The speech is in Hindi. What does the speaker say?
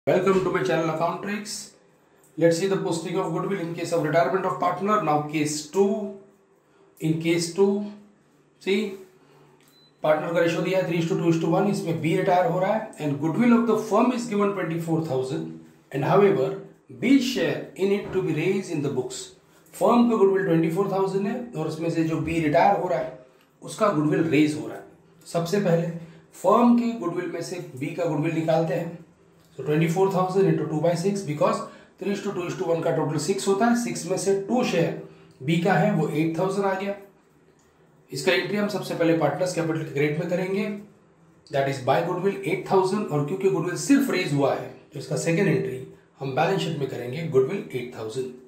Welcome to my channel Account Tricks. Let's see the posting of goodwill in case of retirement of partner. Now case 2. In case 2, see partner का रेशो दिया है 3:2:1. इसमें B रिटायर हो रहा है and goodwill of the firm is given 24,000 and however B share in it to be raised in the books. Firm का गुडविल 24,000 है और उसमें से जो B रिटायर हो रहा है उसका गुडविल रेज हो रहा है. सबसे पहले फर्म के गुडविल में से B का गुडविल निकालते हैं. So 24,000 into 2/6 because 3:2:1 का टोटल 6 होता है. 6 में से 2 शेयर B का है वो 8,000 आ गया. इसका एंट्री हम सबसे पहले पार्टनर्स कैपिटल के ग्रेड में करेंगे, दैट इज बाय गुडविल 8,000 और क्योंकि गुडविल सिर्फ रेज हुआ है तो इसका सेकेंड एंट्री हम बैलेंस शीट में करेंगे गुडविल 8,000.